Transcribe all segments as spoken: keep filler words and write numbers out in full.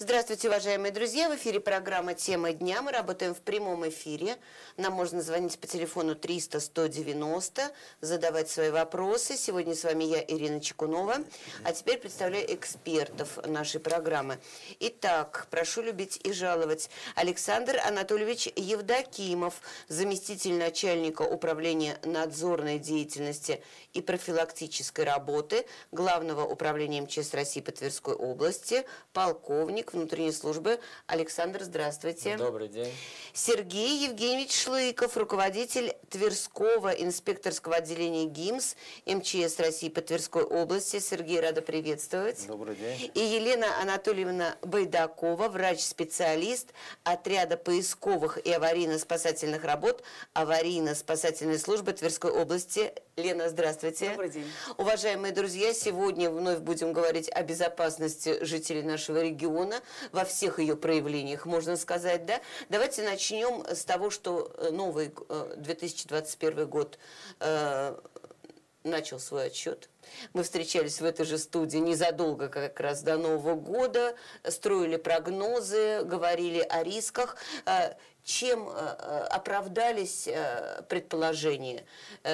Здравствуйте, уважаемые друзья! В эфире программа «Тема дня». Мы работаем в прямом эфире. Нам можно звонить по телефону триста сто девяносто, задавать свои вопросы. Сегодня с вами я, Ирина Чекунова. А теперь представляю экспертов нашей программы. Итак, прошу любить и жаловать. Александр Анатольевич Евдокимов, заместитель начальника управления надзорной деятельности и профилактической работы Главного управления эм че эс России по Тверской области, полковник внутренней службы. Александр, здравствуйте. Добрый день. Сергей Евгеньевич Шлыков, руководитель Тверского инспекторского отделения ГИМС эм че эс России по Тверской области. Сергей, рада приветствовать. Добрый день. И Елена Анатольевна Байдакова, врач-специалист отряда поисковых и аварийно-спасательных работ аварийно-спасательной службы Тверской области. Лена, здравствуйте. Добрый день. Уважаемые друзья, сегодня вновь будем говорить о безопасности жителей нашего региона во всех ее проявлениях, можно сказать, да? Давайте начнем с того, что новый две тысячи двадцать первый год э, начал свой отчет. Мы встречались в этой же студии незадолго как раз до Нового года, строили прогнозы, говорили о рисках. Чем оправдались предположения,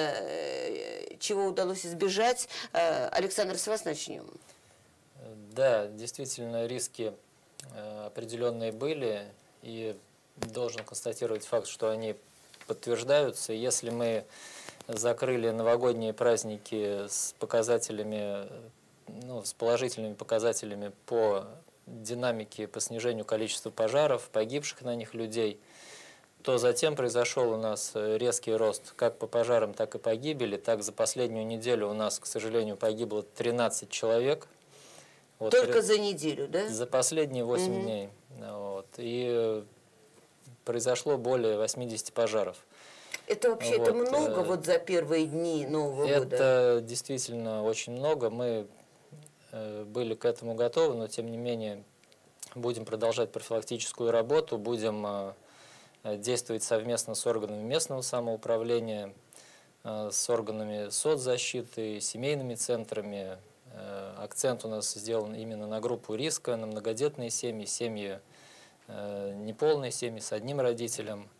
чего удалось избежать? Александр, с вас начнем. Да, действительно, риски определенные были, и должен констатировать факт, что они подтверждаются. Если мы закрыли новогодние праздники с показателями, ну, с положительными показателями по динамике, по снижению количества пожаров, погибших на них людей, то затем произошел у нас резкий рост как по пожарам, так и по гибели. Так за последнюю неделю у нас, к сожалению, погибло тринадцать человек. Вот Только при... за неделю, да? За последние восемь угу. дней. Вот. И произошло более восьмидесяти пожаров. Это вообще вот. это много вот за первые дни Нового это года? Это действительно очень много. Мы были к этому готовы, но тем не менее будем продолжать профилактическую работу, будем действовать совместно с органами местного самоуправления, с органами соцзащиты, семейными центрами. Акцент у нас сделан именно на группу риска, на многодетные семьи, семьи неполные семьи с одним родителем.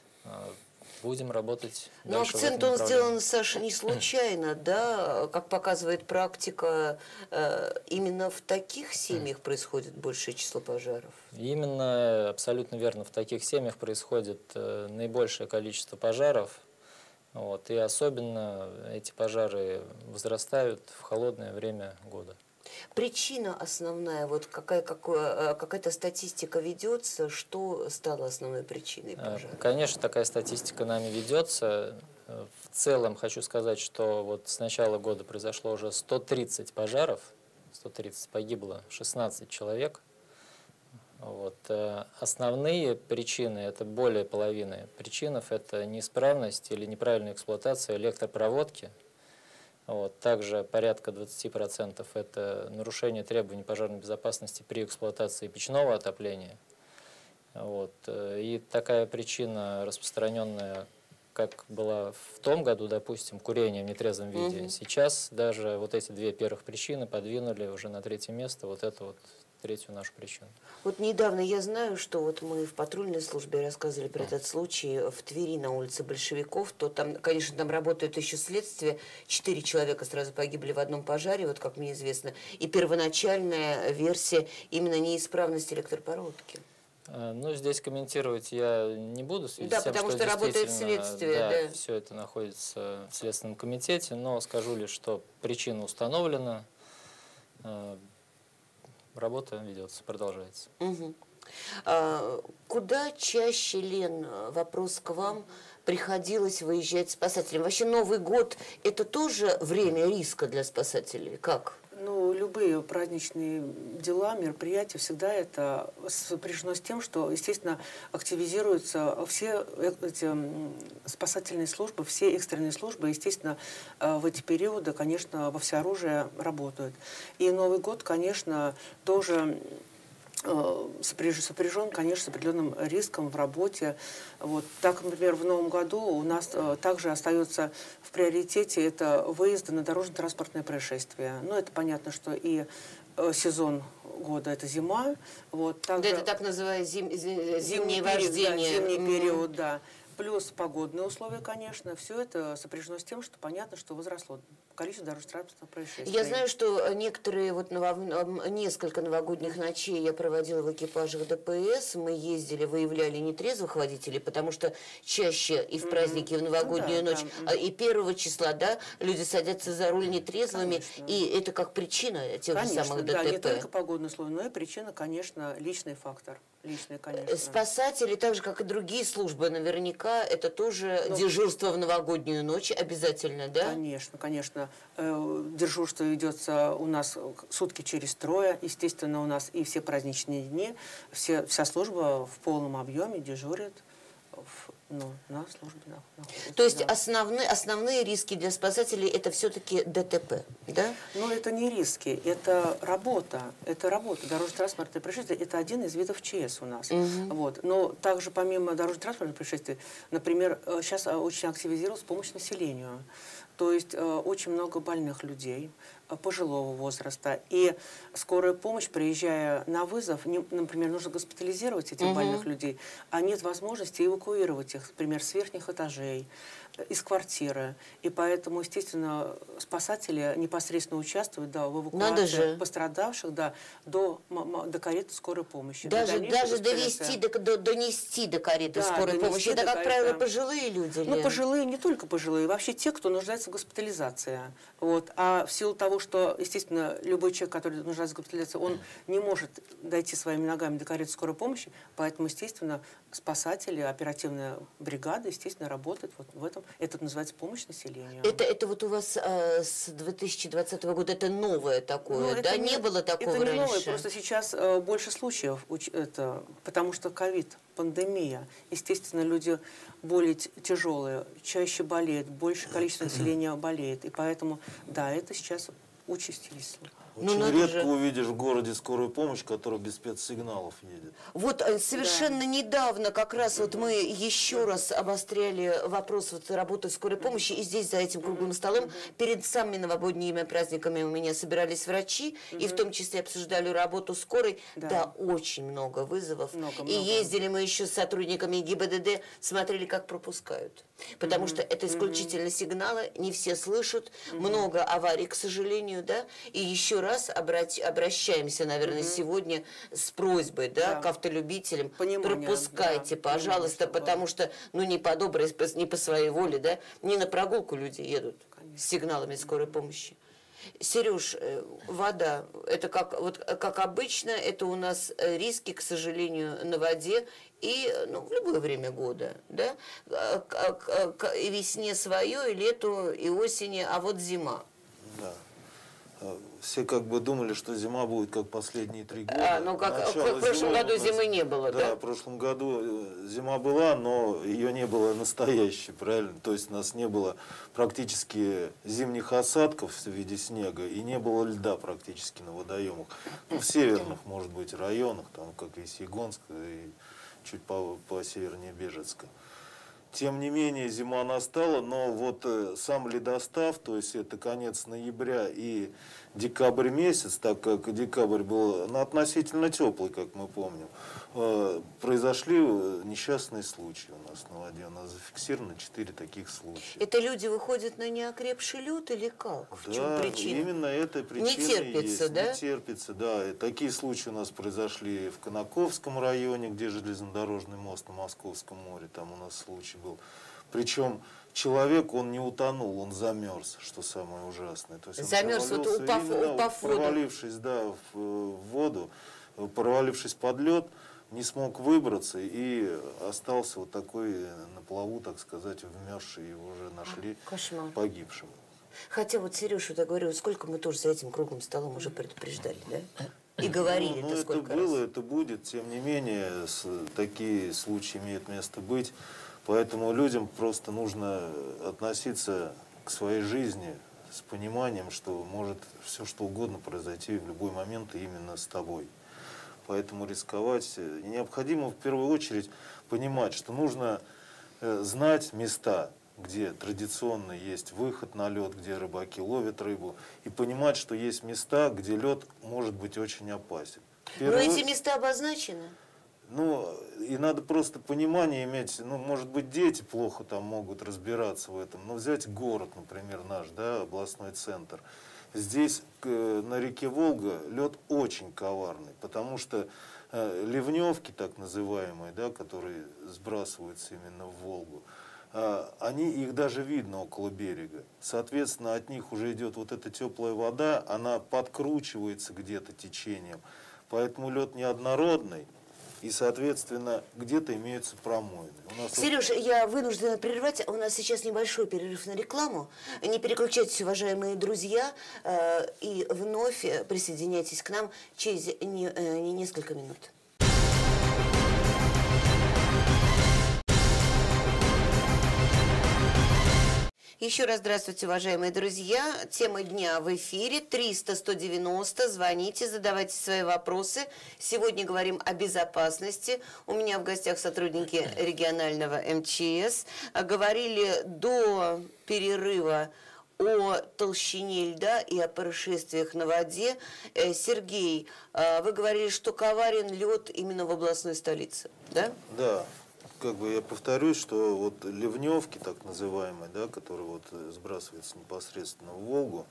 Будем работать Но дальше. акцент он сделан, Саша, не случайно, да? Как показывает практика, именно в таких семьях происходит большее число пожаров? Именно, абсолютно верно, в таких семьях происходит наибольшее количество пожаров. Вот, и особенно эти пожары возрастают в холодное время года. Причина основная, вот какая, какая, какая-то статистика ведется, что стало основной причиной пожара? Конечно, такая статистика нами ведется. В целом хочу сказать, что вот с начала года произошло уже сто тридцать пожаров, сто тридцать, погибло шестнадцать человек. Вот. Основные причины, это более половины причинов, это неисправность или неправильная эксплуатация электропроводки. Вот. Также порядка двадцати процентов это нарушение требований пожарной безопасности при эксплуатации печного отопления. Вот. И такая причина распространенная, как была в том году, допустим, курение в нетрезвом виде. Угу. Сейчас даже вот эти две первых причины подвинули уже на третье место вот эту вот третью нашу причину. Вот недавно я знаю, что вот мы в патрульной службе рассказывали про этот случай в Твери на улице Большевиков, то там, конечно, там работает еще следствие. Четыре человека сразу погибли в одном пожаре, вот как мне известно. И первоначальная версия именно неисправность электропроводки. Ну, здесь комментировать я не буду. В связи да, с тем, потому что, что работает следствие. Да, да, все это находится в Следственном комитете, но скажу лишь, что причина установлена. Работа ведется, продолжается. Угу. А, куда чаще, Лен, вопрос к вам, приходилось выезжать спасателям? Вообще Новый год – это тоже время риска для спасателей? Как? Ну, любые праздничные дела, мероприятия, всегда это сопряжено с тем, что, естественно, активизируются все эти спасательные службы, все экстренные службы, естественно, в эти периоды, конечно, во всеоружие работают. И Новый год, конечно, тоже сопряжен, конечно, с определенным риском в работе. Вот. Так, например, в Новом году у нас также остается в приоритете это выезды на дорожно-транспортное происшествие. Ну, это понятно, что и э, сезон года – это зима. Вот, также Да, это так называемое зим, зим, зимнее период, вождение. Да, зимний Мгм. период, да. Плюс погодные условия, конечно. Все это сопряжено с тем, что понятно, что возросло количество дорожно-транспортных происшествий. Я знаю, что некоторые, вот ново- несколько новогодних ночей я проводила в экипажах ДПС, мы ездили, выявляли нетрезвых водителей, потому что чаще и в праздники, и в новогоднюю Ну да, ночь, да. а, и первого числа, да, люди садятся за руль нетрезвыми, Конечно. и это как причина тех же Конечно, самых да, не только ДТП. погодные условия, но и причина, конечно, личный фактор. Личный, конечно. Спасатели, так же, как и другие службы, наверняка, это тоже Ну, дежурство в новогоднюю ночь обязательно, да? Конечно, конечно. Э, Дежурство ведется у нас сутки через трое. Естественно, у нас и все праздничные дни, все, вся служба в полном объеме дежурит в- ну, на службе. находится, То есть да. основные, основные риски для спасателей это все-таки ДТП, да? Но это не риски, это работа. Это работа. Дорожно-транспортное происшествие – это один из видов ЧС у нас. Вот. Но также помимо дорожно-транспортных происшествий, например, сейчас очень активизировалась помощь населению. То есть э, очень много больных людей э, пожилого возраста. И скорая помощь, приезжая на вызов, не, например, нужно госпитализировать этих Мгм. больных людей, а нет возможности эвакуировать их, например, с верхних этажей, э, из квартиры. И поэтому, естественно, спасатели непосредственно участвуют, да, в Надо эвакуации же. пострадавших, да, до, м- м- до кареты скорой помощи. До Даже, дальнейшей даже госпитализации. довести, до, до- донести до кареты Да, скорой донести помощи. Это, до как кареты. правило, пожилые люди. Ну, Лен. пожилые, не только пожилые, вообще те, кто нуждается в госпитализации. Вот. А в силу того, что, естественно, любой человек, который нуждается в госпитализации, он не может дойти своими ногами до кареты скорой помощи, поэтому, естественно, спасатели, оперативная бригада, естественно, работает вот в этом. Это называется помощь населению. Это, это вот у вас э, с две тысячи двадцатого года, это новое такое, Ну, да? это Не, было такого это не раньше? новое, просто сейчас э, больше случаев, уч- это, потому что ковид, пандемия. Естественно, люди более т- тяжелые, чаще болеют, большее количество населения болеет. И поэтому, да, это сейчас участились. Ну, Очень надо редко же. увидишь в городе скорую помощь, которая без спецсигналов едет. Вот э, совершенно недавно как раз вот мы еще раз обостряли вопрос вот работы скорой помощи, и здесь за этим круглым столом перед самыми новогодними праздниками у меня собирались врачи, и в том числе обсуждали работу скорой. Да, Да. очень много вызовов. Много, и много. ездили мы еще с сотрудниками ГИБДД, смотрели, как пропускают. Потому что это исключительно сигналы, не все слышат, много аварий, к сожалению, да. И еще раз обрати- обращаемся, наверное, сегодня с просьбой, да, Да. к автолюбителям, Понимание, пропускайте, да, пожалуйста, понимание, потому что, ну, не по доброй, спа- не по своей воле, да, не на прогулку люди едут с сигналами скорой помощи. Сереж, э, вода, это как, вот, как обычно, это у нас э, риски, к сожалению, на воде и э, ну, в любое время года, да, А, к- к- к- и весне свое, и лету, и осени, а вот зима. Да. Э, Все как бы думали, что зима будет как последние три года. А, ну, как- Начало в прошлом зимы году у нас- зимы не было, да? Да, в прошлом году э, зима была, но ее не было настоящей, правильно? То есть у нас не было практически зимних осадков в виде снега и не было льда практически на водоемах. Ну, в северных, может быть, районах, там, как Весьегонск и чуть по, по севернее Бежецка. Тем не менее, зима настала, но вот э, сам ледостав, то есть это конец ноября и декабрь месяц, так как декабрь был ну, относительно теплый, как мы помним, э, произошли э, несчастные случаи у нас на воде. У нас зафиксировано четыре таких случая. Это люди выходят на неокрепший лед или как? В чем Да, причина? именно эта причина Не терпится, есть. да? Не терпится, да. И такие случаи у нас произошли в Конаковском районе, где железнодорожный мост на Московском море, там у нас случай был. Причем человек, он не утонул, он замерз, что самое ужасное. То есть он Замерз, вот провалился упав- именно, упав в воду. провалившись, да, в, в воду, провалившись под лед, не смог выбраться и остался вот такой на плаву, так сказать, вмерзший, его уже нашли Кошмар. погибшим. Хотя вот, Сереж, вот я говорю, сколько мы тоже за этим круглым столом уже предупреждали, да? И говорили Ну, это это сколько было, раз. это будет, тем не менее, с- такие случаи имеют место быть. Поэтому людям просто нужно относиться к своей жизни с пониманием, что может все что угодно произойти в любой момент и именно с тобой. Поэтому рисковать необходимо в первую очередь понимать, что нужно э, знать места, где традиционно есть выход на лед, где рыбаки ловят рыбу, и понимать, что есть места, где лед может быть очень опасен. Но Первый... эти места обозначены? Ну, и надо просто понимание иметь, ну, может быть, дети плохо там могут разбираться в этом, но взять город, например, наш, да, областной центр. Здесь на реке Волга лед очень коварный, потому что э, ливневки, так называемые, да, которые сбрасываются именно в Волгу, э, они, их даже видно около берега. Соответственно, от них уже идет вот эта теплая вода, она подкручивается где-то течением, поэтому лед неоднородный. И, соответственно, где-то имеются промоины. У нас Сереж, вот... я вынуждена прервать. У нас сейчас небольшой перерыв на рекламу. Не переключайтесь, уважаемые друзья, э, и вновь присоединяйтесь к нам через не, э, не несколько минут. Еще раз здравствуйте, уважаемые друзья. Тема дня в эфире. триста сто девяносто. Звоните, задавайте свои вопросы. Сегодня говорим о безопасности. У меня в гостях сотрудники регионального эм че эс. Говорили до перерыва о толщине льда и о происшествиях на воде. Сергей, вы говорили, что коварен лед именно в областной столице, да? Да. Как бы я повторюсь, что вот ливневки, так называемые, да, которые вот сбрасываются непосредственно в Волгу,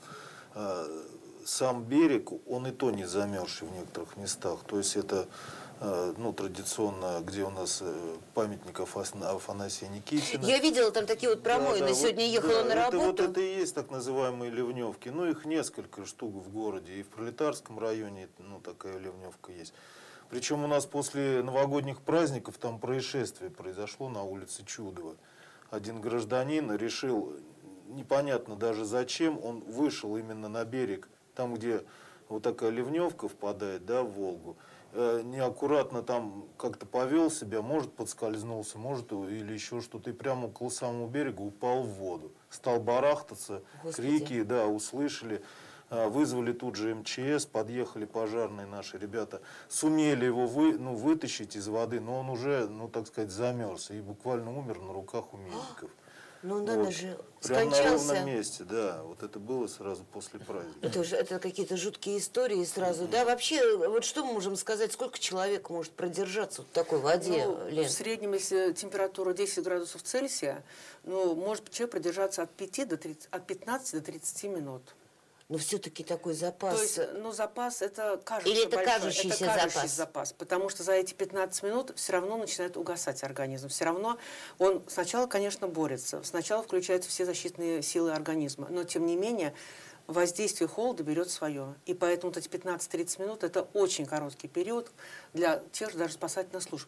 э, сам берег, он и то не замерзший в некоторых местах. То есть это э, ну, традиционно, где у нас э, памятник Афанасия Никитина. Я видела там такие вот промоины. Да, да, Сегодня вот, ехала да, на работу. Это, вот это и есть так называемые ливневки. Ну, их несколько штук в городе. И в Пролетарском районе ну, такая ливневка есть. Причем у нас после новогодних праздников там происшествие произошло на улице Чудова. Один гражданин решил, непонятно даже зачем, он вышел именно на берег, там, где вот такая ливневка впадает, да, в Волгу. Э, неаккуратно там как-то повел себя, может подскользнулся, может или еще что-то, и прямо около самого берега упал в воду. Стал барахтаться, Господи. Крики, да, услышали. Вызвали тут же эм че эс, подъехали пожарные наши ребята, сумели его вы, ну, вытащить из воды, но он уже, ну, так сказать, замерз и буквально умер на руках у медиков. Ну, надо вот. же, Прямо на скончался. ровном месте, да. Вот это было сразу после праздника. Это, же, это какие-то жуткие истории сразу, да? Вообще, вот что мы можем сказать, сколько человек может продержаться в такой воде, ну, Лен? в среднем, если температура десять градусов Цельсия, ну, может человек продержаться от, пяти до тридцати, от пятнадцати до тридцати минут. Но все-таки такой запас. То есть, ну, запас это кажется Или это большой, кажущийся это кажущий запас? запас, потому что за эти пятнадцать минут все равно начинает угасать организм. Все равно он сначала, конечно, борется, сначала включаются все защитные силы организма, но тем не менее воздействие холода берет свое. И поэтому вот эти пятнадцать-тридцать минут это очень короткий период для тех же даже спасательных служб.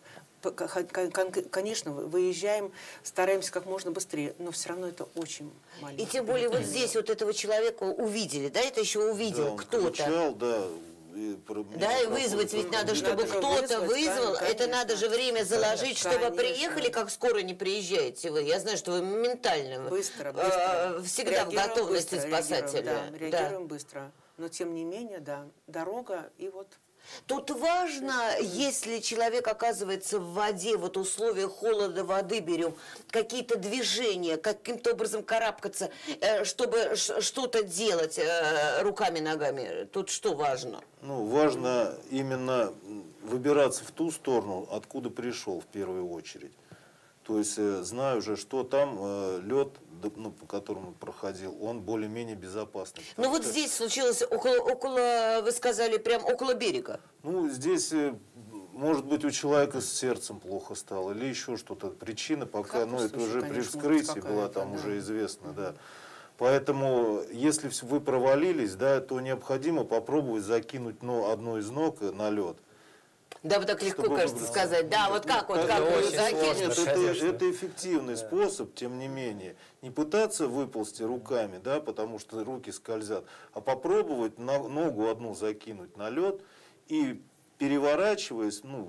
Конечно, выезжаем, стараемся как можно быстрее, но все равно это очень маленько. И тем более вот здесь вот этого человека увидели, да, это еще увидел Да, он кто-то. кричал, да. И, Да, и вызвать ведь надо, чтобы Надо кто-то вызвать, вызвал. конечно, Это надо же время заложить, чтобы конечно. приехали, как скоро не приезжаете вы. Я знаю, что вы моментально, Быстро, э, быстро. всегда в Реагируем готовности быстро, спасателя. Реагируем, да, Да. реагируем быстро. Но тем не менее, да, дорога и вот... Тут важно, если человек оказывается в воде, вот условия холода воды берем, какие-то движения, каким-то образом карабкаться, э, чтобы ш- что-то делать э, руками, ногами. Тут что важно? Ну, важно именно выбираться в ту сторону, откуда пришел в первую очередь. То есть, э, зная уже, что там э, лед, ну, по которому проходил, он более-менее безопасный. Ну вот что, здесь случилось около, около, вы сказали, прям около берега. Ну, здесь, э, может быть, у человека с сердцем плохо стало, или еще что-то. Причина пока, Как ну, это услышать, уже при конечно, вскрытии какая-то, была там да. уже известно, да. Поэтому, если вы провалились, да, то необходимо попробовать закинуть ну, одну из ног на лед. Да, вот так легко, Чтобы кажется, выбраться. сказать. Да, вот как, вот Это как вы очень закинете. сложно. Нет, это, конечно. это эффективный способ, тем не менее. Не пытаться выползти руками, да, потому что руки скользят, а попробовать на, ногу одну закинуть на лед и переворачиваясь, ну,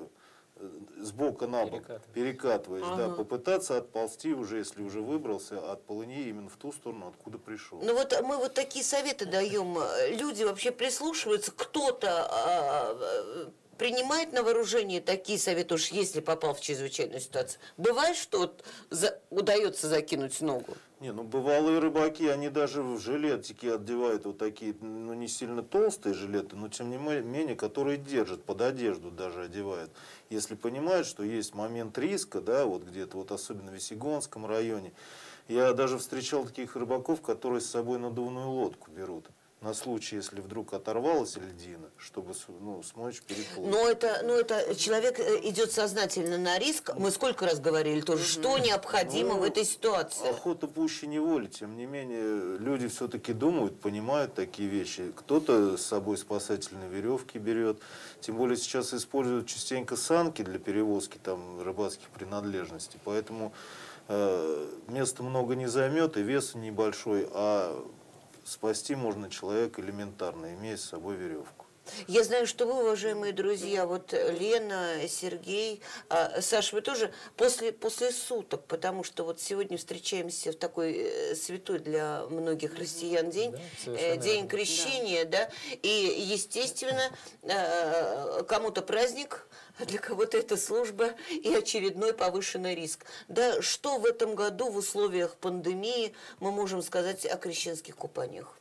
с бока на бок, Перекатываясь. перекатываясь, Ага. да, попытаться отползти уже, если уже выбрался от полыньи именно в ту сторону, откуда пришел. Ну вот мы вот такие советы даем. Люди вообще прислушиваются, кто-то а, принимает на вооружение такие советы, уж если попал в чрезвычайную ситуацию? Бывает, что вот за, удается закинуть ногу? Не, ну бывалые рыбаки, они даже в жилетики одевают вот такие, ну не сильно толстые жилеты, но тем не менее, которые держат, под одежду даже одевают. Если понимают, что есть момент риска, да, вот где-то, вот особенно в Весьегонском районе. Я даже встречал таких рыбаков, которые с собой надувную лодку берут. На случай, если вдруг оторвалась льдина, чтобы, ну, смочь переплыть. Но это, но это человек идет сознательно на риск. Мы сколько раз говорили тоже, что необходимо ну, в этой ситуации. Охота пуще неволи. Тем не менее, люди все-таки думают, понимают такие вещи. Кто-то с собой спасательные веревки берет. Тем более сейчас используют частенько санки для перевозки там, рыбацких принадлежностей. Поэтому э, места много не займет и вес небольшой, а спасти можно человека элементарно, имея с собой веревку. Я знаю, что вы, уважаемые друзья, вот Лена, Сергей, а, Саша, вы тоже после, после суток, потому что вот сегодня встречаемся в такой э, святой для многих россиян день, Да, э, день крещения, да. да, и, естественно, э, кому-то праздник, для кого-то это служба и очередной повышенный риск. Да, что в этом году в условиях пандемии мы можем сказать о крещенских купаниях?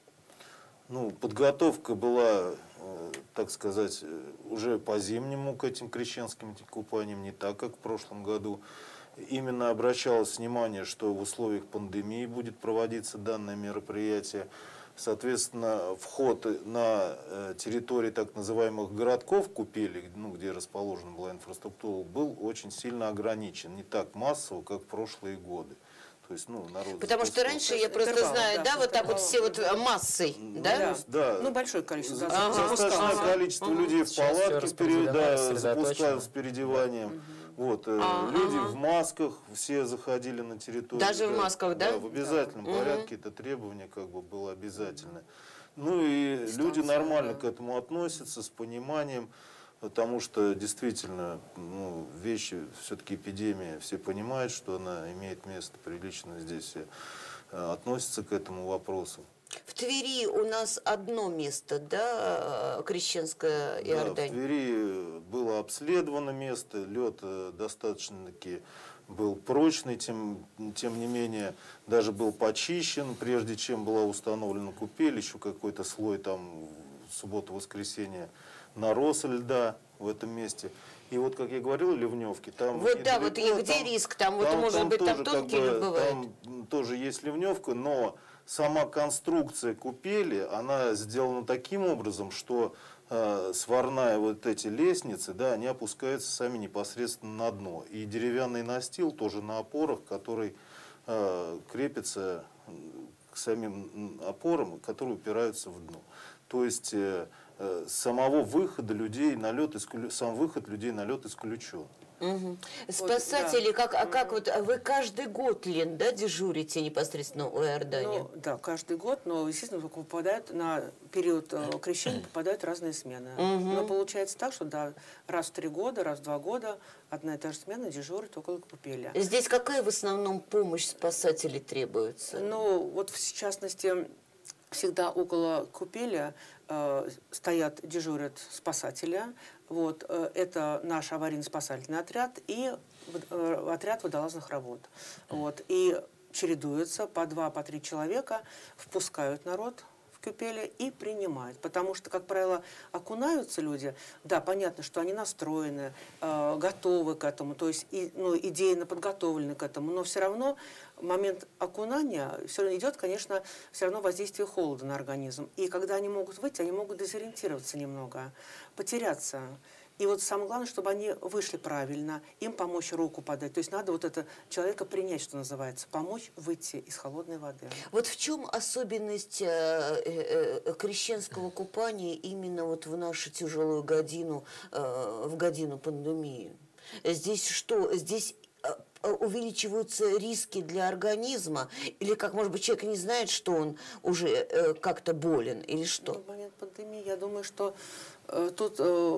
Ну, подготовка была, так сказать, уже по-зимнему к этим крещенским купаниям, не так, как в прошлом году. Именно обращалось внимание, что в условиях пандемии будет проводиться данное мероприятие. Соответственно, вход на территории так называемых городков купели, ну, где расположена была инфраструктура, был очень сильно ограничен. Не так массово, как в прошлые годы. То есть, ну, народ Потому что раньше, я просто интервал, знаю, да, да, вот так вот интервал. все вот массой, Ну, да? да. Ну, большое количество. Да, Ага. Достаточное запускалось. количество людей в Сейчас всё палатке распределено, да, рассредоточено. запускают с переодеванием. Вот, э, А, люди ага. в масках, все заходили на территорию. Даже в масках, да? Да, в обязательном Да. порядке это требование как бы было обязательно. Ну и Дистанция, люди нормально да. к этому относятся, с пониманием, потому что действительно ну, вещи, все-таки эпидемия, все понимают, что она имеет место, прилично здесь все э, относятся к этому вопросу. В Твери у нас одно место, да, Крещенская Да, в Иордань? Твери было обследовано место, лед э, достаточно-таки был прочный, тем, тем не менее даже был почищен, прежде чем была установлена купель, еще какой-то слой там в субботу-воскресенье нарос льда в этом месте. И вот, как я говорил, ливневки, там Вот да, вот недалеко, и где там- риск? Там вот, может быть, там тоже, как тонкий бы, лед бывает? Там тоже есть ливневка, но сама конструкция купели, она сделана таким образом, что э, сварная вот эти лестницы, да, они опускаются сами непосредственно на дно. И деревянный настил тоже на опорах, который э, крепится к самим опорам, которые упираются в дно. То есть э, э, самого выхода людей на лед, исклю... сам выход людей на лед исключен. Угу. Спасатели, как, а как вот, а вы каждый год, Лен, да, дежурите непосредственно у Иордании? Ну, да, каждый год, но, естественно, только попадают на период э, крещения попадают разные смены. Но получается так, что да, раз в три года, раз в два года одна и та же смена дежурит около купели. Здесь какая в основном помощь спасателей требуется? Ну, вот в частности, всегда около купели э, стоят, дежурят спасатели. Вот, э, это наш аварийно-спасательный отряд и э, отряд водолазных работ. Вот, и чередуются по два, по три человека, впускают народ в купели и принимают. Потому что, как правило, окунаются люди, да, понятно, что они настроены, э, готовы к этому, то есть и, ну, идейно подготовлены к этому, но все равно момент окунания все равно идет, конечно, все равно воздействие холода на организм. И когда они могут выйти, они могут дезориентироваться немного, потеряться. И вот самое главное, чтобы они вышли правильно, им помочь руку подать. То есть надо вот это человека принять, что называется, помочь выйти из холодной воды. Вот в чем особенность э, э, э, крещенского купания именно вот в нашу тяжелую годину, э, в годину пандемии? Здесь что? Здесь э, увеличиваются риски для организма? Или, как, может быть, человек не знает, что он уже э, как-то болен, или что? В момент пандемии, я думаю, что э, тут... Э,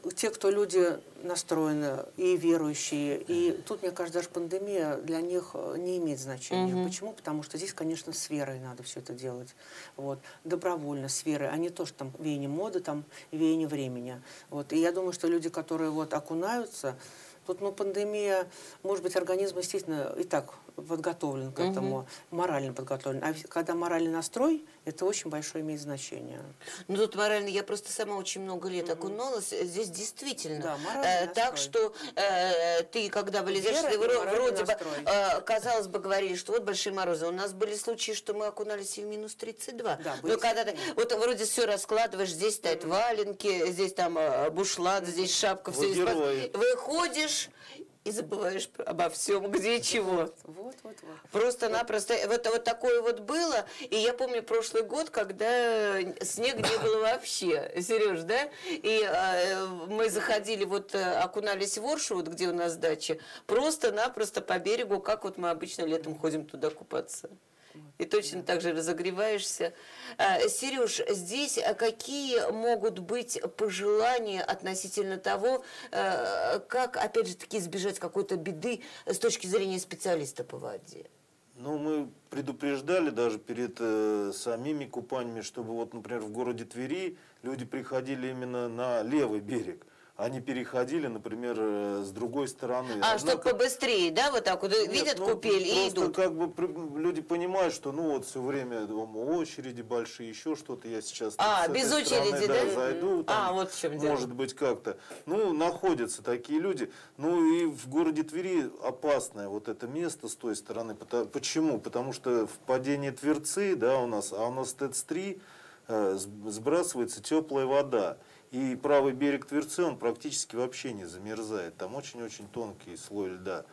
те, кто люди настроены, и верующие, и тут, мне кажется, даже пандемия для них не имеет значения. Мгм. Почему? Потому что здесь, конечно, с верой надо все это делать. Вот. Добровольно, с верой, а не то, что там веяние моды, там, веяние времени. Вот. И я думаю, что люди, которые вот окунаются, тут, ну, пандемия, может быть, организм, естественно, и так подготовлен к этому, морально подготовлен. А когда моральный настрой, это очень большое имеет значение. Ну, тут морально, я просто сама очень много лет окуналась, здесь действительно. Да, моральный Э, так настрой. что э, ты, когда вылезаешь, Вера ты и вро- моральный вроде бы, настрой. э, казалось бы, говорили, что вот большие морозы. У нас были случаи, что мы окунались и в минус тридцать два. Да, Но были когда ты, вот вроде все раскладываешь, здесь стоят валенки, здесь там э, бушлат, здесь шапка, Вы все здесь. герои. Выходишь и забываешь обо всем, где и чего. Вот, вот, вот. Просто-напросто вот, вот такое вот было. И я помню прошлый год, когда снега не было вообще. Сереж, да? И э, мы заходили, вот э, окунались в Оршу, вот где у нас дача, просто-напросто по берегу, как вот мы обычно летом ходим туда купаться. И точно так же разогреваешься. А, Сереж, здесь а, какие могут быть пожелания относительно того, а, как, опять же таки, избежать какой-то беды с точки зрения специалиста по воде? Ну, мы предупреждали даже перед э, самими купаниями, чтобы вот, например, в городе Твери люди приходили именно на левый берег. Они переходили, например, э, с другой стороны. А, Однако- чтобы побыстрее, да, вот так вот, Нет, видят ну, купель и просто идут? как бы при- люди понимают, что ну вот все время там, очереди большие, еще что-то, я сейчас А, с этой без стороны, очереди, да? зайду, там, А, вот в чем дело. может быть как-то. Ну, находятся такие люди. Ну и в городе Твери опасное вот это место с той стороны. Пото- Почему? Потому что в падении Тверцы, да, у нас, а у нас ТЭЦ-три, э, с- сбрасывается теплая вода. И правый берег Тверцы, он практически вообще не замерзает. Там очень-очень тонкий слой льда.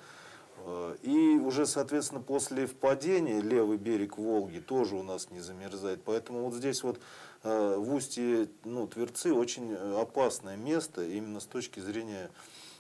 Э, И уже, соответственно, после впадения левый берег Волги тоже у нас не замерзает. Поэтому вот здесь вот э, в устье, ну, Тверцы очень опасное место именно с точки зрения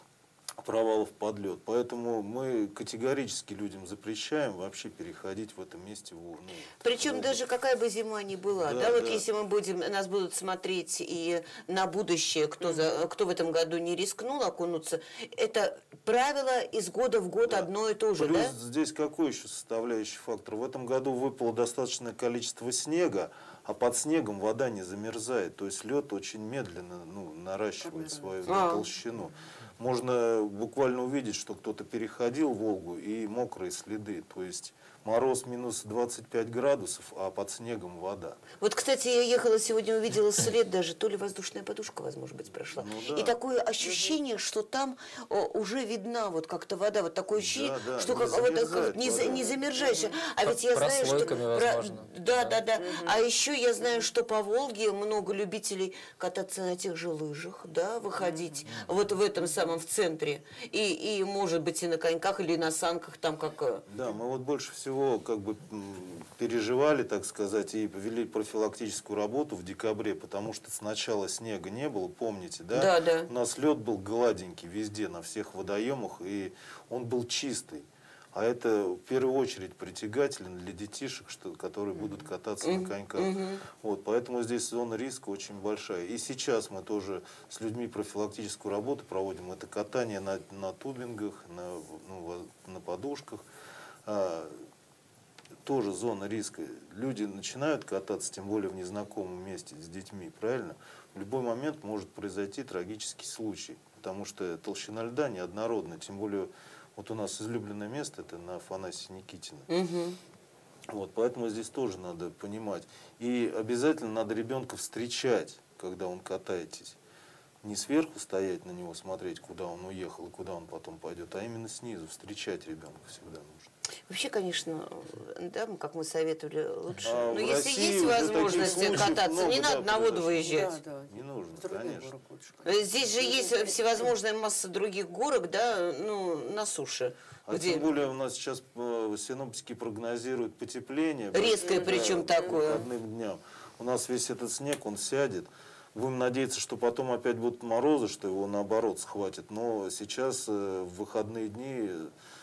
провалов под лед. Поэтому мы категорически людям запрещаем вообще переходить в этом месте. в- Ну, Причем в- даже какая бы зима ни была, да, Да, вот да. если мы будем, нас будут смотреть и на будущее, кто, за, кто в этом году не рискнул окунуться, это правило из года в год Да. одно и то же, Плюс да? здесь какой еще составляющий фактор? В этом году выпало достаточное количество снега, а под снегом вода не замерзает. То есть лед очень медленно, ну, наращивает свою А. толщину. Можно буквально увидеть, что кто-то переходил Волгу и мокрые следы. То есть мороз минус двадцать пять градусов, а под снегом вода. Вот, кстати, я ехала сегодня, увидела след даже, то ли воздушная подушка, возможно быть, прошла. Ну да. И такое ощущение, что там о, уже видна вот как-то вода, вот такое ощущение, Да, да, что не как, вот, замерзает как не, за- вода. не замерзающая. А ведь я знаю, что... Прослойками, возможно. Да, да, да. А еще я знаю, что по Волге много любителей кататься на тех же лыжах, да, выходить вот в этом самом, в центре. И, и, может быть, и на коньках, или на санках, там как... э, Да, мы вот больше всего как бы м, переживали, так сказать, и вели профилактическую работу в декабре, потому что сначала снега не было, помните, да? Да, да. У нас лед был гладенький везде, на всех водоемах, и он был чистый. А это в первую очередь притягателен для детишек, что, которые будут кататься на коньках. Вот, поэтому здесь зона риска очень большая. И сейчас мы тоже с людьми профилактическую работу проводим. Это катание на, на тубингах, на, ну, во- на подушках. А, тоже зона риска. Люди начинают кататься, тем более в незнакомом месте с детьми, правильно? В любой момент может произойти трагический случай, потому что толщина льда неоднородная, тем более вот у нас излюбленное место это на Афанасия Никитина. Мгм. Вот, поэтому здесь тоже надо понимать. И обязательно надо ребенка встречать, когда он катаетесь. Не сверху стоять на него, смотреть, куда он уехал и куда он потом пойдет, а именно снизу встречать ребенка всегда нужно. Вообще, конечно, да, как мы советовали, лучше. А Но в если России есть уже таких возможность случаев кататься, много, не да, надо на воду произошло. выезжать. Да, да. Не нужно, С других конечно. горок лучше, Э, конечно. Здесь же есть всевозможная масса других горок, да, ну, на суше. А где тем более у нас сейчас э, синоптики прогнозируют потепление. Резкое Да, причем к такое. выходным дням. У нас весь этот снег, он сядет. Будем надеяться, что потом опять будут морозы, что его наоборот схватит. Но сейчас э, в выходные дни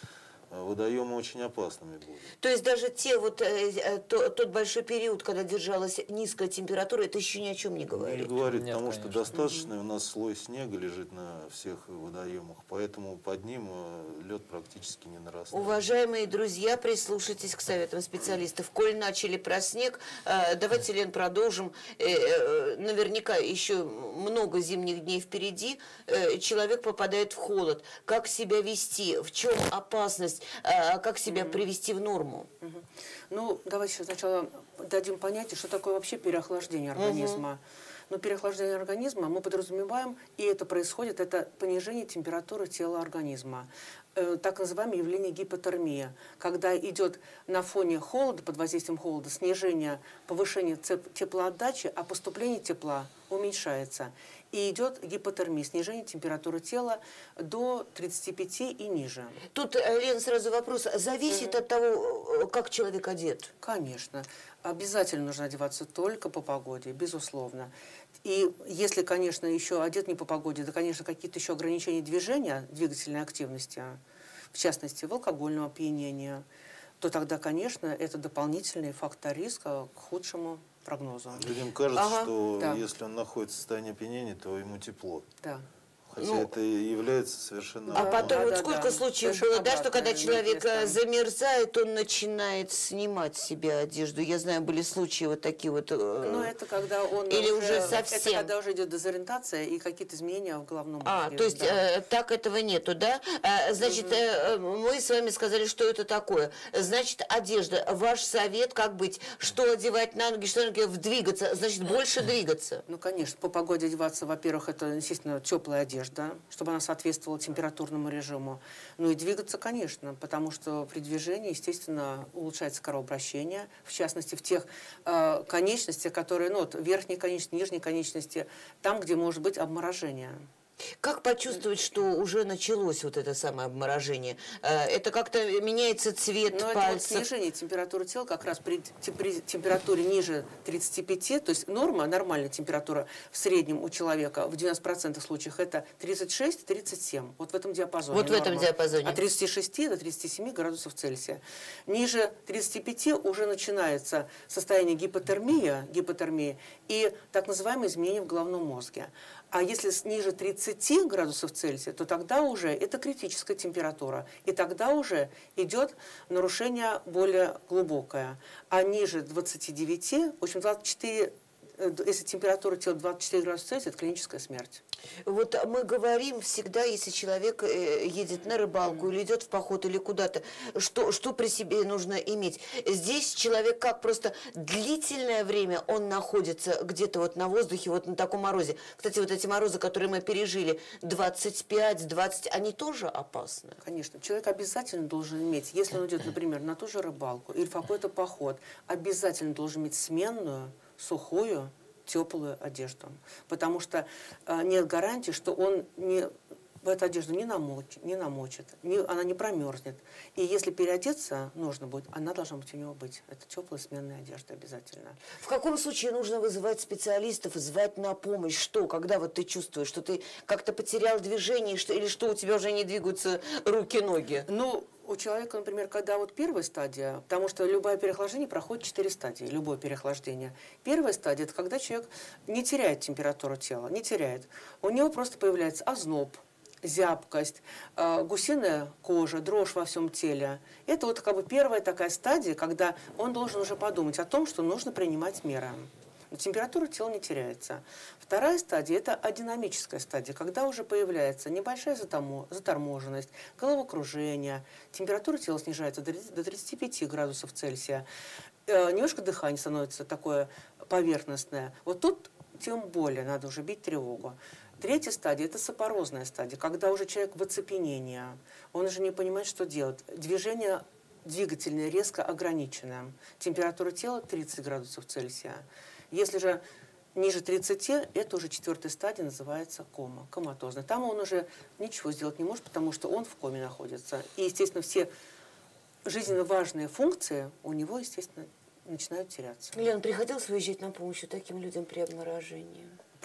водоемы очень опасными будут. То есть даже те вот, э, то, тот большой период, когда держалась низкая температура, это еще ни о чем не говорит? Не говорит, Нет, потому конечно. что достаточно угу. у нас слой снега лежит на всех водоемах, поэтому под ним лед практически не нарастает. Уважаемые друзья, прислушайтесь к советам специалистов. Коль начали про снег, э, давайте, Лен, продолжим. Э, э, наверняка еще много зимних дней впереди. Э, человек попадает в холод. Как себя вести? В чем опасность? Э, как себя mm-hmm. привести в норму? Mm-hmm. Ну, давайте сначала дадим понятие, что такое вообще переохлаждение организма. Mm-hmm. Но переохлаждение организма мы подразумеваем, и это происходит, это понижение температуры тела организма. Так называемое явление гипотермия, когда идет на фоне холода, под воздействием холода, снижение, повышение теплоотдачи, а поступление тепла уменьшается. И идет гипотермия, снижение температуры тела до тридцати пяти и ниже. Тут, Лен, сразу вопрос. Зависит mm-hmm. от того, как человек одет? Конечно. Обязательно нужно одеваться только по погоде, безусловно. И если, конечно, еще одет не по погоде, да, конечно, какие-то еще ограничения движения, двигательной активности, в частности, в алкогольном опьянении, то тогда, конечно, это дополнительный фактор риска к худшему прогнозу. Людям кажется, ага, что да. если он находится в состоянии опьянения, то ему тепло. Да. Хотя ну, это является совершенно... А потом да, вот да, сколько да. случаев Совершенно было, да, что когда обратное, человек интересно. замерзает, он начинает снимать с себя одежду. Я знаю, были случаи вот такие вот. Ну, это когда он или уже, уже совсем. Это когда уже идет дезориентация и какие-то изменения в головном мозге. А, то есть да. э, так этого нету, да? А, значит, угу. э, мы с вами сказали, что это такое. Значит, одежда. Ваш совет, как быть? Что одевать на ноги, что на ноги? Двигаться. Значит, больше двигаться. Ну, конечно, по погоде одеваться, во-первых, это, естественно, теплая одежда, чтобы она соответствовала температурному режиму. Ну и двигаться, конечно, потому что при движении, естественно, улучшается кровообращение, в частности, в тех э, конечностях, которые, ну, вот, верхние конечности, нижние конечности, там, где может быть обморожение. Как почувствовать, что уже началось вот это самое обморожение? Это как-то меняется цвет Но пальцев? Это вот снижение температуры тела как раз при, при температуре ниже тридцати пяти, то есть норма, нормальная температура в среднем у человека в девяноста процентах случаев это тридцать шесть — тридцать семь. Вот в этом диапазоне. Вот норма. в этом диапазоне. От тридцати шести до тридцати семи градусов Цельсия. Ниже тридцати пяти уже начинается состояние гипотермии, гипотермии и так называемые изменения в головном мозге. А если ниже тридцати градусов Цельсия, то тогда уже это критическая температура. И тогда уже идет нарушение более глубокое. А ниже двадцати девяти, в общем, двадцать четыре, если температура тела двадцать четыре градуса Цельсия, это клиническая смерть. Вот мы говорим всегда, если человек едет на рыбалку или идет в поход или куда-то, что, что при себе нужно иметь. Здесь человек как просто длительное время он находится где-то вот на воздухе, вот на таком морозе. Кстати, вот эти морозы, которые мы пережили, двадцать пять — двадцать, они тоже опасны? Конечно. Человек обязательно должен иметь, если он идет, например, на ту же рыбалку или в какой-то поход, обязательно должен иметь сменную, сухую, теплую одежду. Потому что э, нет гарантии, что он не, в эту одежду не, намоч, не намочит, не, она не промерзнет. И если переодеться нужно будет, она должна быть у него быть. Это теплая сменная одежда обязательно. В каком случае нужно вызывать специалистов, звать на помощь? Что, когда вот ты чувствуешь, что ты как-то потерял движение, что, или что у тебя уже не двигаются руки-ноги? Ну, у человека, например, когда вот первая стадия, потому что любое переохлаждение проходит четыре стадии, любое переохлаждение. Первая стадия – это когда человек не теряет температуру тела, не теряет. У него просто появляется озноб, зябкость, э, гусиная кожа, дрожь во всем теле. Это вот как бы первая такая стадия, когда он должен уже подумать о том, что нужно принимать меры. Но температура тела не теряется. Вторая стадия – это адинамическая стадия, когда уже появляется небольшая заторможенность, головокружение, температура тела снижается до тридцати пяти градусов Цельсия, э, немножко дыхание становится такое поверхностное. Вот тут тем более надо уже бить тревогу. Третья стадия – это сапорозная стадия, когда уже человек в оцепенении, он уже не понимает, что делать. Движение двигательное резко ограничено. Температура тела тридцать градусов Цельсия. Если же ниже тридцати, это уже четвертая стадия, называется кома, коматозная. Там он уже ничего сделать не может, потому что он в коме находится. И, естественно, все жизненно важные функции у него, естественно, начинают теряться. Лена, приходилось выезжать на помощь таким людям при обморожении?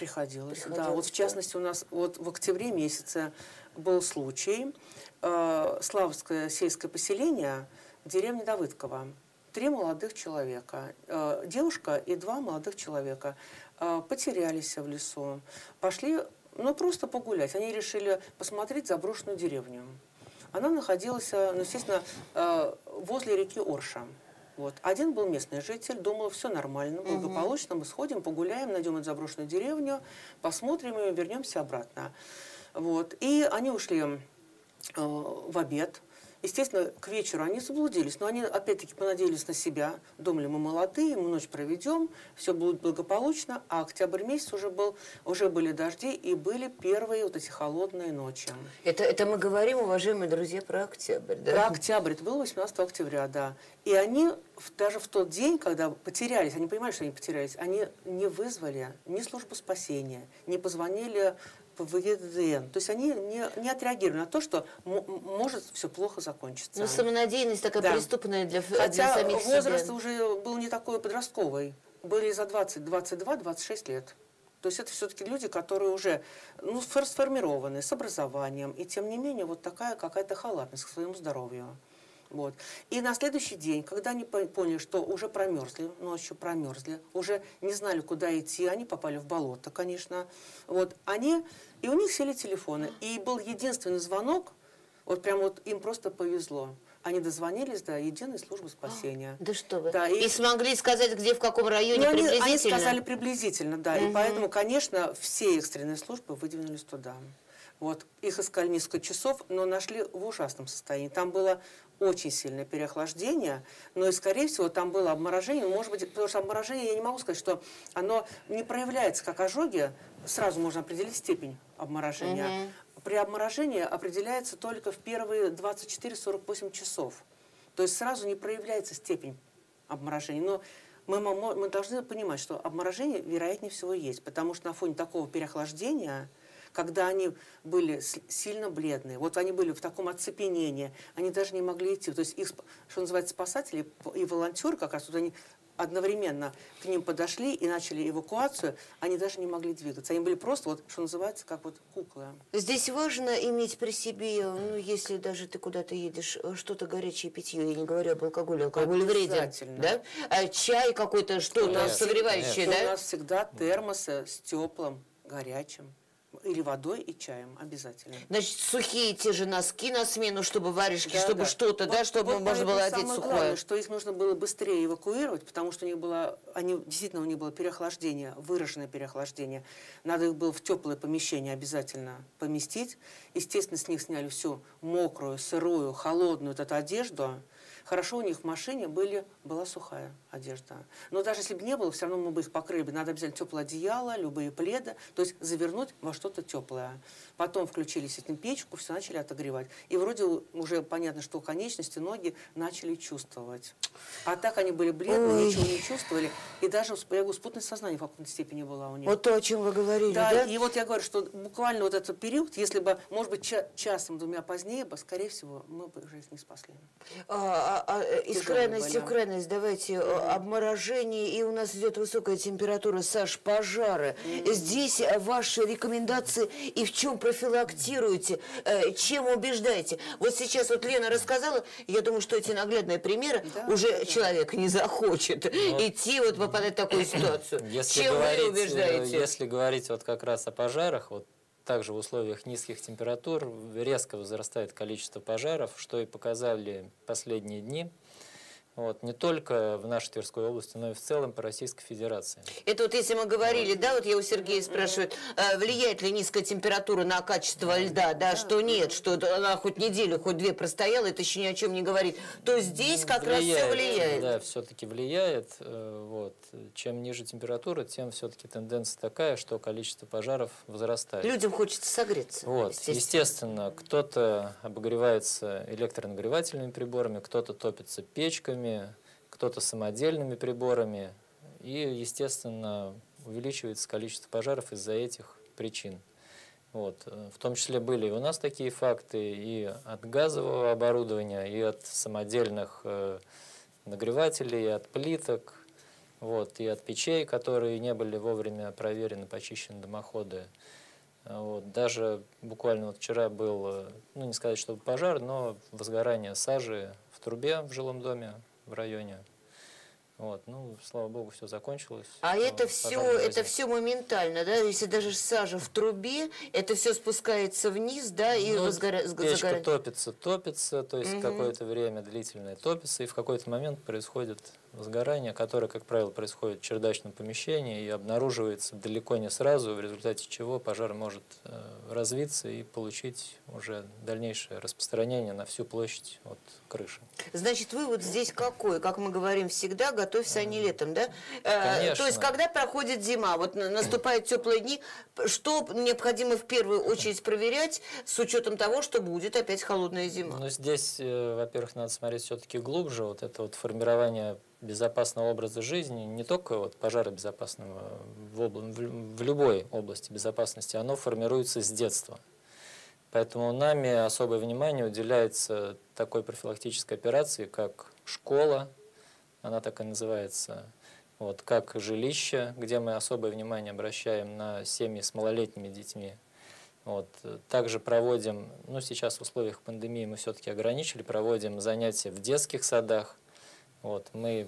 Приходилось, Приходилось, да. Вот в да. частности у нас вот в октябре месяце был случай. Э, Славское сельское поселение, деревня Давыдково. Три молодых человека, э, девушка и два молодых человека, э, потерялись в лесу, пошли, ну, просто погулять. Они решили посмотреть заброшенную деревню. Она находилась, ну, естественно, э, возле реки Орша. Вот. Один был местный житель, думал, все нормально, благополучно, мы сходим, погуляем, найдем эту заброшенную деревню, посмотрим ее, вернемся обратно. Вот. И они ушли э, в обед. Естественно, к вечеру они заблудились, но они опять-таки понадеялись на себя. Думали, мы молодые, мы ночь проведем, все будет благополучно. А октябрь месяц уже был, уже были дожди и были первые вот эти холодные ночи. Это, это мы говорим, уважаемые друзья, про октябрь, да? Про октябрь, это было восемнадцатого октября, да. И они в- даже в тот день, когда потерялись, они понимали, что они потерялись, они не вызвали ни службу спасения, не позвонили в вэ дэ эн. То есть они не, не отреагировали на то, что м- может все плохо закончиться. Ну, самонадеянность такая Да. преступная для, для Хотя самих возраст себя. уже был не такой подростковый. Были за двадцать, двадцать два, двадцать шесть лет. То есть это все-таки люди, которые уже ну, сфор- сформированы, с образованием. И тем не менее вот такая какая-то халатность к своему здоровью. Вот. И на следующий день, когда они по- поняли, что уже промерзли, ночью промерзли, уже не знали, куда идти, они попали в болото, конечно. Вот, они, и у них сели телефоны. И был единственный звонок, вот прям вот им просто повезло. Они дозвонились до единой службы спасения. Да что вы. Да, и... и- смогли сказать, где, в каком районе, Ну, они, приблизительно? они сказали приблизительно, да. И Мгм. поэтому, конечно, все экстренные службы выдвинулись туда. Вот. Их искали несколько часов, но нашли в ужасном состоянии. Там было очень сильное переохлаждение, но и, скорее всего, там было обморожение. Может быть, потому что обморожение, я не могу сказать, что оно не проявляется как ожоги. Сразу можно определить степень обморожения. Мгм. При обморожении определяется только в первые двадцать четыре — сорок восемь часов. То есть сразу не проявляется степень обморожения. Но мы, мо- мы должны понимать, что обморожение, вероятнее всего, есть. Потому что на фоне такого переохлаждения, когда они были с- сильно бледные, вот они были в таком оцепенении, они даже не могли идти. То есть их, сп- что называется, спасатели и волонтеры, как раз вот они одновременно к ним подошли и начали эвакуацию, они даже не могли двигаться. Они были просто, вот, что называется, как вот куклы. Здесь важно иметь при себе, ну, если даже ты куда-то едешь, что-то горячее питье, я не говорю об алкоголе, алкоголь вреден, Обязательно. да? А чай какой-то, У что-то нас согревающее, У да? нас всегда термосы с теплым, горячим. Или водой и чаем обязательно. Значит, сухие те же носки на смену, чтобы варежки, Да, чтобы да. что-то, да, Вот- чтобы вот можно было поэтому одеть самое сухое. главное, что их нужно было быстрее эвакуировать, потому что у них было, они, действительно у них было переохлаждение, выраженное переохлаждение. Надо их было в теплое помещение обязательно поместить. Естественно, с них сняли всю мокрую, сырую, холодную вот эту одежду. Хорошо, у них в машине были, была сухая одежда. Но даже если бы не было, все равно мы бы их покрыли. бы. Надо обязательно теплое одеяло, любые пледы, то есть завернуть во что-то теплое. Потом включили естественно, печку, все начали отогревать. И вроде уже понятно, что конечности, ноги начали чувствовать. А так они были бледные, Ой. ничего не чувствовали. И даже, я говорю, спутность сознания в какой-то степени была у них. Вот то, о чем вы говорили, Да, да? и вот я говорю, что буквально вот этот период, если бы, может быть, ча- часом-двумя позднее бы, скорее всего, мы бы жизнь не спасли. А, а, а, из Тяжелые крайности были. в крайность давайте а, обморожение, и у нас идет высокая температура, Саш, пожары. Здесь а, ваши рекомендации и в чем профилактируете, э, чем убеждаете? Вот сейчас вот Лена рассказала, я думаю, что эти наглядные примеры Да, уже да, да. человек не захочет идти вот попадать в такую ситуацию. Если Чем говорить, вы э, убеждаете? если говорить вот как раз о пожарах, вот также в условиях низких температур резко возрастает количество пожаров, что и показали последние дни. Вот, не только в нашей Тверской области, но и в целом по Российской Федерации. Это вот если мы говорили, да, вот я у Сергея спрашиваю, а, влияет ли низкая температура на качество льда, да, что нет, что она хоть неделю, хоть две простояла, это еще ни о чем не говорит, то здесь как раз все влияет. Да, все-таки влияет. э, Вот. Чем ниже температура, тем все-таки тенденция такая, что количество пожаров возрастает. Людям хочется согреться. Вот, естественно. естественно, кто-то обогревается электронагревательными приборами, кто-то топится печками, кто-то самодельными приборами. И, естественно, увеличивается количество пожаров из-за этих причин. Вот. В том числе были и у нас такие факты и от газового оборудования, и от самодельных э, нагревателей, и от плиток. вот, и от печей, которые не были вовремя проверены, почищены дымоходы. Вот, даже буквально вот вчера был, ну не сказать, что пожар, но возгорание сажи в трубе в жилом доме в районе. Вот, ну, слава богу, все закончилось. А это все, это все моментально, да? Если даже сажа в трубе, это все спускается вниз, да, и ну, возгорает. Печка топится, топится, то есть Угу. какое-то время длительное топится, и в какой-то момент происходит возгорание, которое, как правило, происходит в чердачном помещении и обнаруживается далеко не сразу, в результате чего пожар может э, развиться и получить уже дальнейшее распространение на всю площадь от крыши. Значит, вывод здесь какой? Как мы говорим всегда, готовься, а не летом, да? Э, Конечно. То есть, когда проходит зима, вот на- наступают теплые дни, что необходимо в первую очередь проверять с учетом того, что будет опять холодная зима? Но здесь, э, во-первых, надо смотреть все-таки глубже. Вот это вот формирование безопасного образа жизни, не только вот пожаробезопасного в, об... в любой области безопасности, оно формируется с детства. Поэтому нами особое внимание уделяется такой профилактической операции, как школа, она так и называется, вот, как жилище, где мы особое внимание обращаем на семьи с малолетними детьми. Вот. Также проводим, ну сейчас в условиях пандемии мы все-таки ограничили, проводим занятия в детских садах. Вот. Мы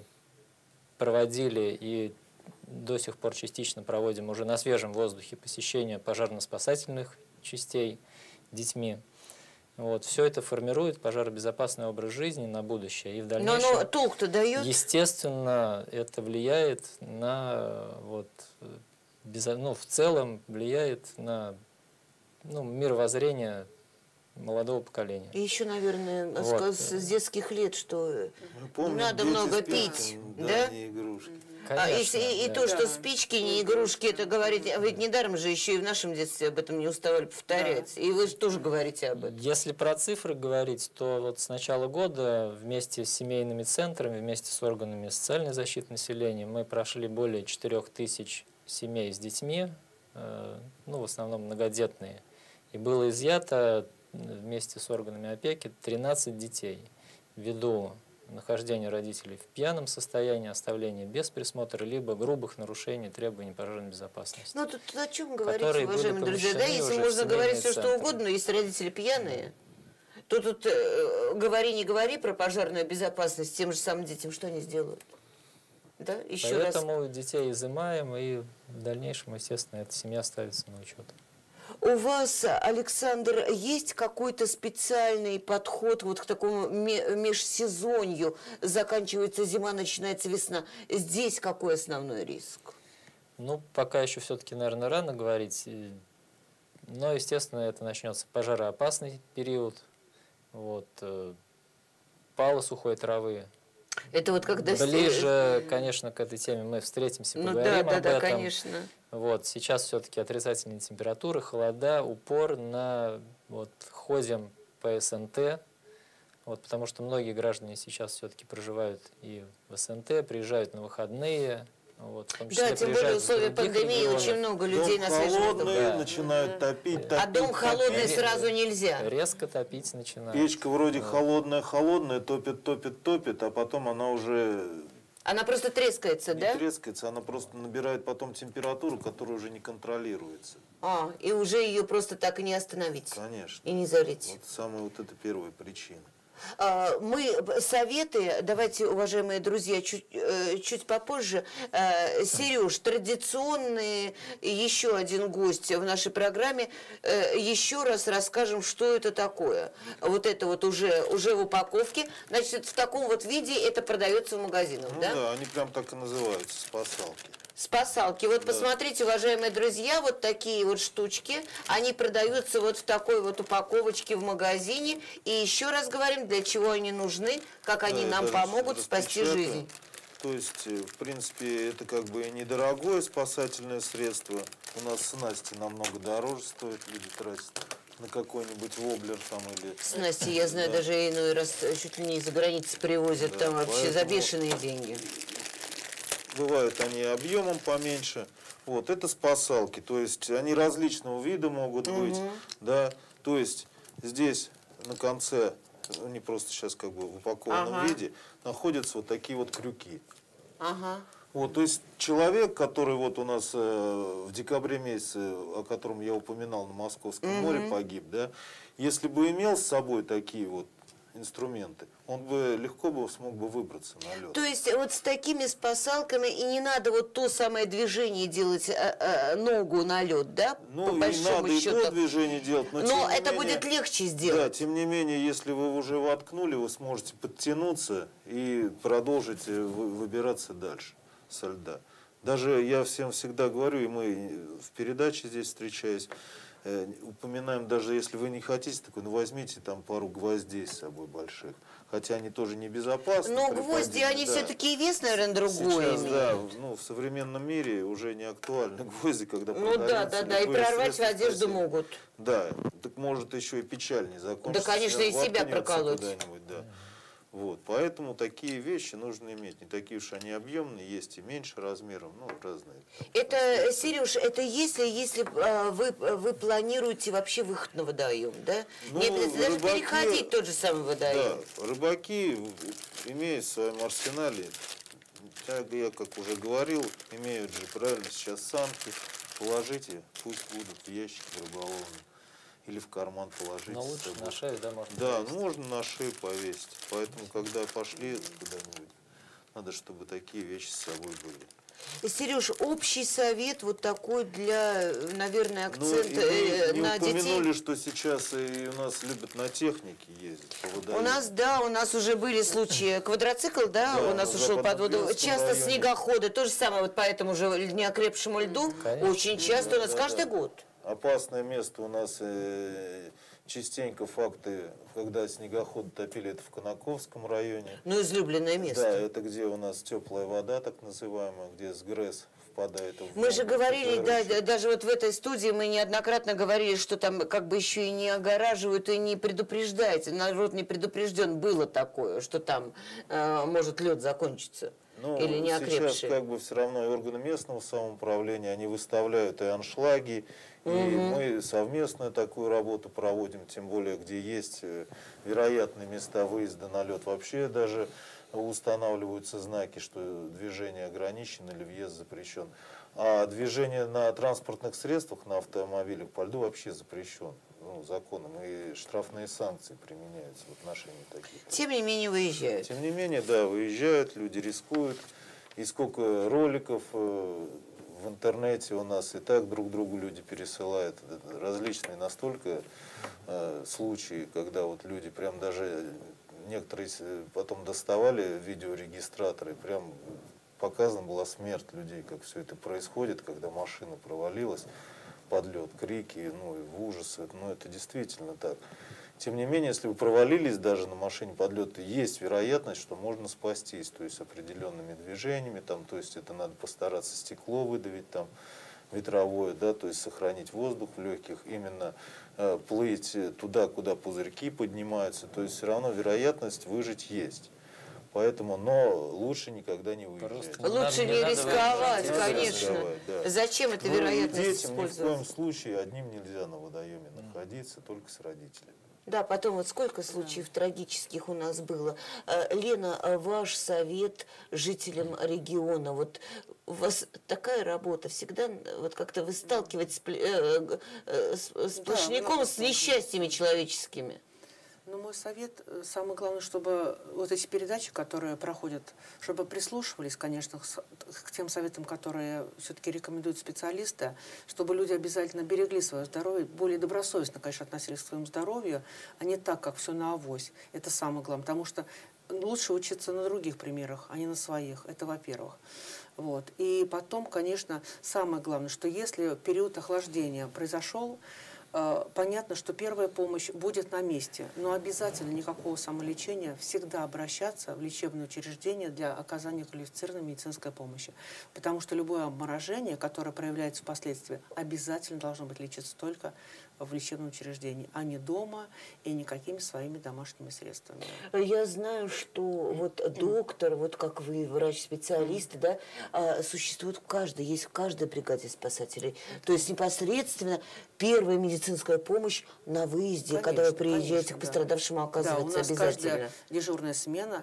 проводили и до сих пор частично проводим уже на свежем воздухе посещение пожарно-спасательных частей детьми. Вот. Все это формирует пожаробезопасный образ жизни на будущее. И в дальнейшем, Но оно толк-то дает? естественно, это влияет на, вот, безо... ну, в целом влияет на ну, мировоззрение молодого поколения. И еще, наверное, Вот. с, с детских лет, что Мы помним, не надо дети много спички, пить, да, да? не игрушки. А, и, Конечно, и- и да. то, что Да. спички, не игрушки, это говорить, а ведь недаром же еще и в нашем детстве об этом не уставали повторять. И вы же тоже говорите об этом. Если про цифры говорить, то вот с начала года вместе с семейными центрами, вместе с органами социальной защиты населения мы прошли более четырёх тысяч семей с детьми, э, ну, в основном многодетные. И было изъято вместе с органами опеки тринадцать детей ввиду нахождения родителей в пьяном состоянии, оставления без присмотра, либо грубых нарушений требований пожарной безопасности. Ну, тут, тут о чем говорить, Которые были уважаемые друзья, да? помещены Если уже в можно говорить все, семейные что центры. угодно, но если родители пьяные, то тут э, говори, не говори про пожарную безопасность тем же самым детям, что они сделают? Да? Еще раз. Поэтому детей изымаем, и в дальнейшем, естественно, эта семья ставится на учет. У вас, Александр, есть какой-то специальный подход вот к такому ме- межсезонью? Заканчивается зима, начинается весна. Здесь какой основной риск? Ну, пока еще все-таки, наверное, рано говорить. И- Но, естественно, это начнется пожароопасный период. Вот, э, пало сухой травы. Это вот когда... все- Ближе, конечно, к этой теме мы встретимся, Ну поговорим да, да, об да, этом. конечно. Вот, сейчас все-таки отрицательные температуры, холода, упор на вот, ходим по СНТ, вот, потому что многие граждане сейчас все-таки проживают и в СНТ, приезжают на выходные. Вот, в том числе Да, тем более в приезжают из условиях других пандемии регионов. очень много людей Дом на свежем холодный, воздухе. Да. начинают топить, топить, А дом холодный топить. сразу нельзя. Резко топить начинают. Печка вроде холодная-холодная, топит, топит, топит, а потом она уже Она просто трескается, не да? трескается, она просто набирает потом температуру, которая уже не контролируется. А, и уже ее просто так и не остановить. Конечно. И не залить. Вот самая вот эта первая причина. А, Мы советы, давайте, уважаемые друзья, чуть, э, чуть попозже. Э, Сереж, традиционный еще один гость в нашей программе. Э, Еще раз расскажем, что это такое. Вот это вот уже, уже в упаковке. Значит, в таком вот виде это продается в магазинах, Ну да? да, они прям так и называются, спасалки. Спасалки. Вот посмотрите, уважаемые друзья, вот такие вот штучки. Они продаются вот в такой вот упаковочке в магазине. И еще раз говорим, для чего они нужны, как они Да, нам я помогут даже спасти распечатаю. жизнь. То есть, э, в принципе, это как бы недорогое спасательное средство. У нас снасти намного дороже стоит, люди тратят на какой-нибудь воблер там или... С Настей, я знаю, Да. даже иной раз чуть ли не из-за границы привозят, Да, там вообще за поэтому- бешеные деньги. Бывают они объемом поменьше. Вот, это спасалки. То есть они различного вида могут быть. Да, то есть здесь на конце, они просто сейчас как бы в упакованном Ага. виде, находятся вот такие вот крюки. Ага. Вот, то есть человек, который вот у нас э, в декабре месяце, о котором я упоминал, на Московском mm-hmm. море погиб, да, если бы имел с собой такие вот инструменты, он бы легко бы смог бы выбраться на лед. То есть вот с такими спасалками и не надо вот то самое движение делать, а, а, ногу на лед, да? Ну, по и большому надо счету. и то движение делать, но, но это менее, будет легче сделать. Да, тем не менее, если вы уже воткнули, вы сможете подтянуться и продолжить выбираться дальше со льда. Даже я всем всегда говорю, и мы в передаче здесь встречаясь, э, упоминаем, даже если вы не хотите, такой, ну возьмите там пару гвоздей с собой больших. Хотя они тоже небезопасны. Но гвозди, они да. все-таки и вес, наверное, другой Сейчас, имеют. да, ну, в современном мире уже не актуальны гвозди, когда ну да, да, да, и прорвать одежду спасения. Могут. Да, так может еще и печаль не закончится. Да, конечно, и себя проколоть. Да. Вот, поэтому такие вещи нужно иметь. Не такие уж они объемные, есть и меньше размером, ну, разные. Это, Сереж, это если, если а, вы, вы планируете вообще выход на водоем, да? Ну, не обязательно даже рыбаки, переходить тот же самый водоем. Да, рыбаки имеют в своем арсенале, я, как уже говорил, имеют же правильно сейчас санки, положите, пусть будут в ящики рыболовные. Или в карман положить. Но лучше на шею, да, можно Да, повесить. ну можно на шею повесить. Поэтому, когда пошли куда-нибудь, надо, чтобы такие вещи с собой были. Сереж, общий совет вот такой для, наверное, акцент ну, э, не на детей. Мы упомянули, что сейчас и у нас любят на технике ездить по водоему. У нас, да, у нас уже были случаи. Квадроцикл, да, да у нас ушел под воду. Часто районе. Снегоходы, то же самое вот по этому же неокрепшему льду. Конечно. Очень часто да, у нас да, каждый да. год. Опасное место у нас э, частенько факты, когда снегоходы топили, это в Конаковском районе. Ну, излюбленное место. Да, это где у нас теплая вода, так называемая, где с ГРЭС впадает в... Мы же говорили, да, даже вот в этой студии мы неоднократно говорили, что там как бы еще и не огораживают, и не предупреждают. Народ не предупрежден, было такое, что там э, может лед закончиться. Ну, или не окрепшие. Сейчас как бы все равно и органы местного самоуправления, они выставляют и аншлаги, и угу. мы совместную такую работу проводим, тем более, где есть вероятные места выезда на лед. Вообще даже устанавливаются знаки, что движение ограничено или въезд запрещен. А движение на транспортных средствах, на автомобилях по льду вообще запрещен. Ну, законом, и штрафные санкции применяются в отношении таких. Тем не менее выезжают. Тем не менее, да, выезжают, люди рискуют. И сколько роликов э, в интернете у нас и так друг другу люди пересылают. Различные настолько э, случаи, когда вот люди прям даже, некоторые потом доставали видеорегистраторы, прям показана была смерть людей, как все это происходит, когда машина провалилась. Под лед, крики, ну и в ужас, ну это действительно так. Тем не менее, если вы провалились даже на машине под лед, есть вероятность, что можно спастись, то есть определенными движениями, там, то есть это надо постараться стекло выдавить, там, ветровое, да, то есть сохранить воздух в легких, именно э, плыть туда, куда пузырьки поднимаются, то есть все равно вероятность выжить есть. Поэтому, но лучше никогда не выезжать. Лучше не, не рисковать, конечно. Рисковать, да. Зачем это ну, вероятность детям использовать? Ни в коем случае одним нельзя на водоеме находиться, только с родителями. Да, потом вот сколько случаев да. трагических у нас было. Лена, ваш совет жителям региона, вот у вас такая работа, всегда вот как-то вы сталкиваетесь с сплошняком, да, с несчастьями человеческими. Ну, мой совет, самое главное, чтобы вот эти передачи, которые проходят, чтобы прислушивались, конечно, к тем советам, которые все-таки рекомендуют специалисты, чтобы люди обязательно берегли свое здоровье, более добросовестно, конечно, относились к своему здоровью, а не так, как все на авось. Это самое главное, потому что лучше учиться на других примерах, а не на своих. Это во-первых. Вот. И потом, конечно, самое главное, что если период охлаждения произошел, понятно, что первая помощь будет на месте, но обязательно никакого самолечения, всегда обращаться в лечебное учреждение для оказания квалифицированной медицинской помощи. Потому что любое обморожение, которое проявляется впоследствии, обязательно должно быть лечиться только в лечебном учреждении, а не дома и никакими своими домашними средствами. Я знаю, что вот доктор, вот как вы, врач-специалисты, да, существует в каждой, есть в каждой бригаде спасателей. То есть непосредственно первая медицинская помощь на выезде, конечно, когда вы приезжаете конечно, к пострадавшему, оказывается, да, у нас обязательно. Каждая дежурная смена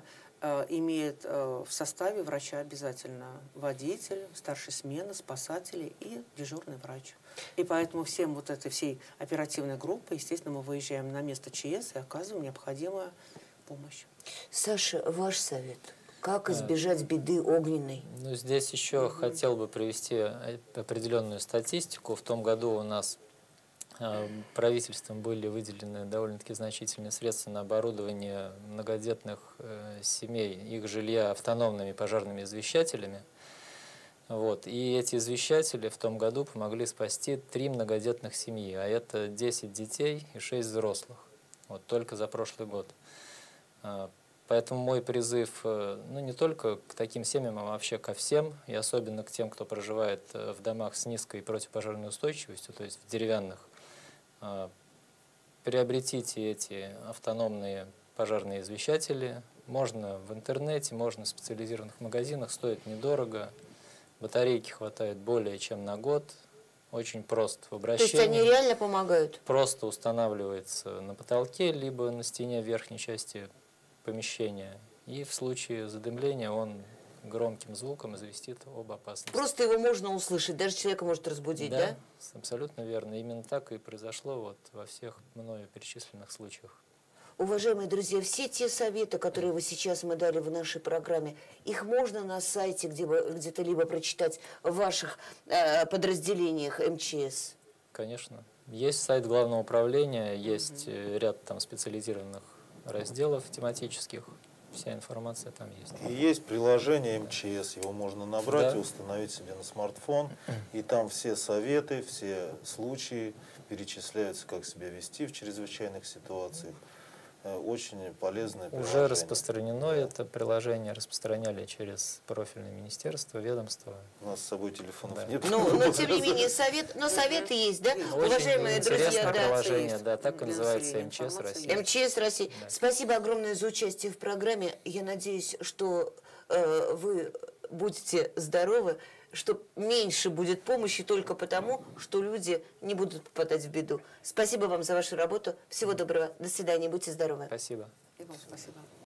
э, имеет э, в составе врача обязательно водитель, старшая смена, спасатели и дежурный врач. И поэтому всем вот этой всей оперативной группой, естественно, мы выезжаем на место ЧС и оказываем необходимую помощь. Саша, ваш совет. Как избежать беды огненной? Ну, здесь еще угу. хотел бы привести определенную статистику. В том году у нас э, правительством были выделены довольно-таки значительные средства на оборудование многодетных э, семей, их жилья автономными пожарными извещателями. Вот. И эти извещатели в том году помогли спасти три многодетных семьи, а это десять детей и шесть взрослых. Вот, только за прошлый год. Поэтому мой призыв, ну, не только к таким семьям, а вообще ко всем, и особенно к тем, кто проживает в домах с низкой противопожарной устойчивостью, то есть в деревянных. Приобретите эти автономные пожарные извещатели. Можно в интернете, можно в специализированных магазинах, стоит недорого. Батарейки хватает более чем на год. Очень просто в обращении. То есть они реально помогают? Просто устанавливается на потолке, либо на стене верхней части помещения. И в случае задымления он громким звуком известит об опасности. Просто его можно услышать, даже человека может разбудить, да? Да, абсолютно верно. Именно так и произошло вот во всех мною перечисленных случаях. Уважаемые друзья, все те советы, которые вы сейчас мы дали в нашей программе, их можно на сайте где-то либо прочитать в ваших э, подразделениях эм че эс? Конечно. Есть сайт Главного управления, есть mm-hmm. ряд там специализированных разделов тематических. Вся информация там есть. И есть приложение эм че эс, его можно набрать да. и установить себе на смартфон. И там все советы, все случаи перечисляются, как себя вести в чрезвычайных ситуациях. Очень полезное приложение. Уже распространено да. это приложение, распространяли через профильное министерство, ведомство. У нас с собой телефонов да. нет. Ну, но тем не менее, совет, но советы есть, да? Очень Уважаемые друзья, да. приложение, да, так и называется эм че эс России. эм че эс России. Да. Спасибо огромное за участие в программе. Я надеюсь, что э, вы будете здоровы, что меньше будет помощи только потому, что люди не будут попадать в беду. Спасибо вам за вашу работу. Всего доброго. До свидания. Будьте здоровы. Спасибо. И вам спасибо.